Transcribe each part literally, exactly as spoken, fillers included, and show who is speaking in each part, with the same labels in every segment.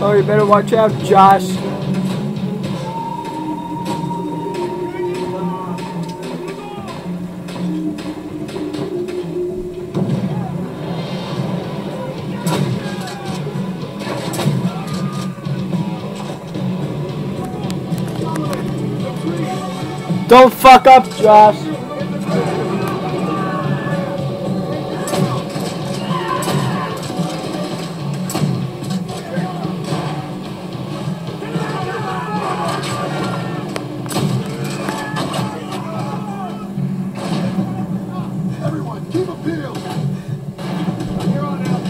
Speaker 1: Oh, you better watch out, Josh. Don't fuck up, Josh.
Speaker 2: Everyone, keep a peel. You're on out.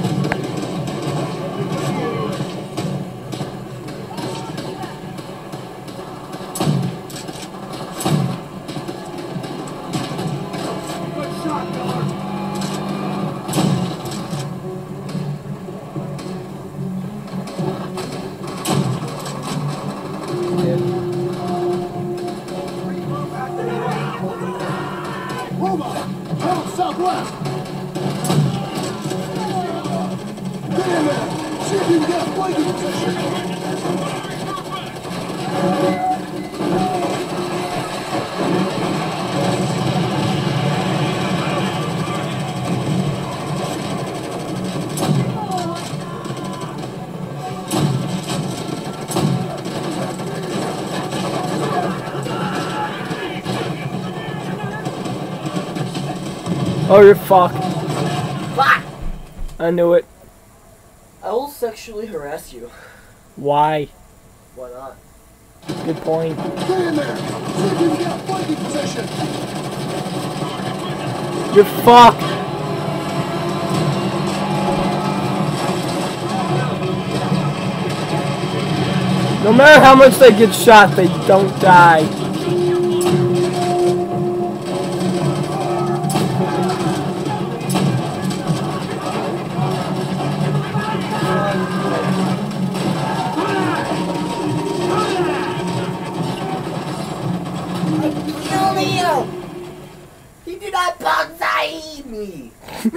Speaker 2: Southwest! Get in there! See if you can get a flanking position!
Speaker 1: Oh, you're fucked.
Speaker 3: Fuck!
Speaker 1: I knew it.
Speaker 3: I will sexually harass you.
Speaker 1: Why?
Speaker 3: Why not?
Speaker 1: Good point.
Speaker 2: Get in there! See if you can get a flanking position!
Speaker 1: You're fucked. No matter how much they get shot, they don't die.
Speaker 3: He did not bonsai me!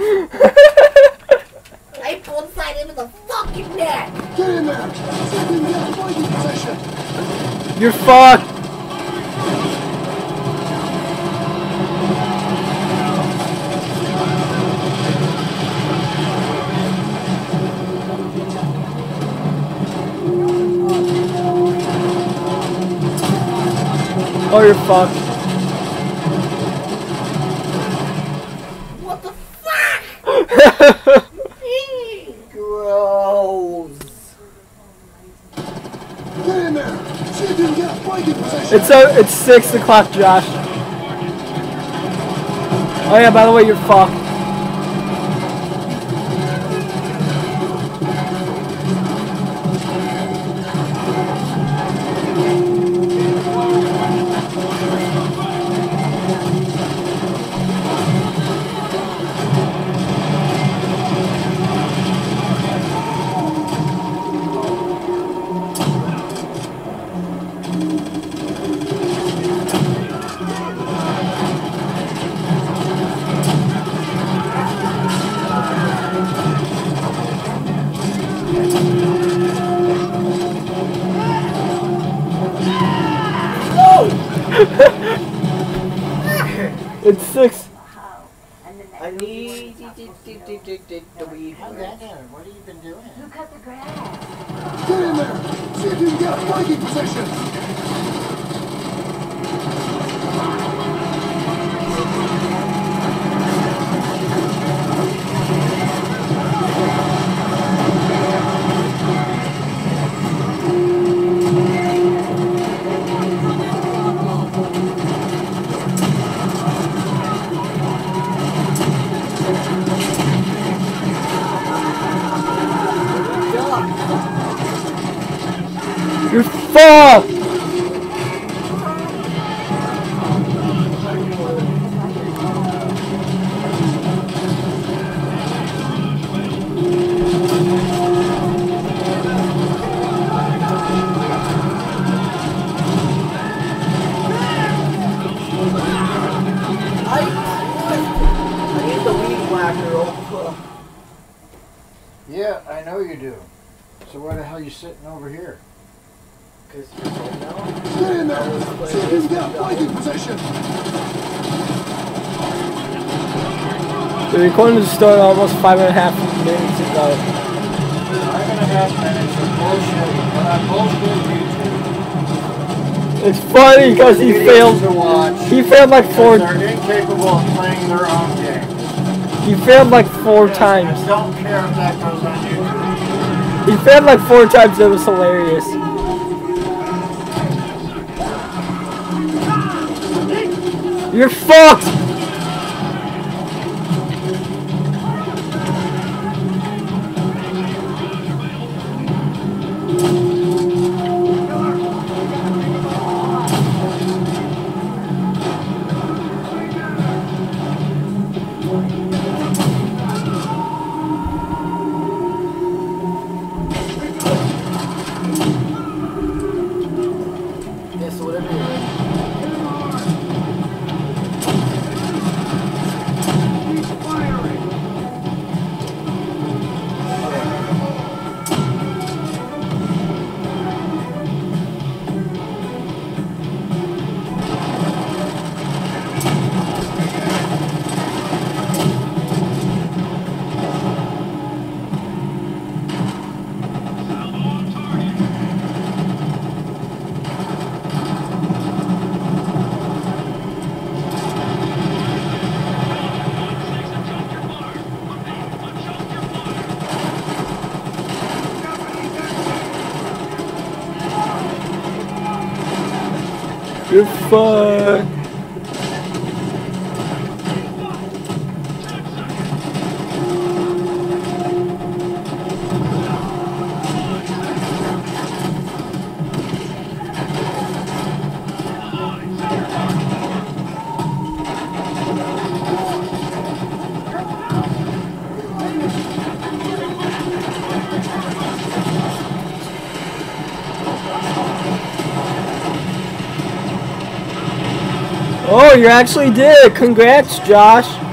Speaker 3: I bonsaied him in the fucking neck!
Speaker 2: Get in there! See if you can get a flanking position!
Speaker 1: You're fucked! Oh, you're fucked.
Speaker 3: What the fuck? Gross.
Speaker 2: Get in there! See if you can get a flanking position!
Speaker 1: It's uh, it's six o'clock, Josh. Oh yeah, by the way, you're fucked. It's six.
Speaker 3: I need the weed.
Speaker 4: What have you been doing?
Speaker 5: Who cut the grass?
Speaker 2: Get in there! See if you can get a flanking position!
Speaker 1: You're fucked.
Speaker 3: I need the weed whacker.
Speaker 4: Yeah, I know you do. So why the hell are you sitting over here?
Speaker 3: Because you're so now.
Speaker 2: Get in there! See if you can get a fighting position!
Speaker 1: The recording started almost five and a half minutes ago.
Speaker 4: Five and a half minutes of bullshit. But I'm bullshit YouTube.
Speaker 1: It's funny because he failed.
Speaker 4: To watch.
Speaker 1: He failed like four.
Speaker 4: They're incapable of playing their own game.
Speaker 1: He failed like four
Speaker 4: I
Speaker 1: times.
Speaker 4: don't care if that goes on YouTube.
Speaker 1: He failed like four times. It was hilarious. You're fucked.
Speaker 3: Yes, whatever you're ready.
Speaker 1: You're fucked. Oh, you actually did. Congrats, Josh.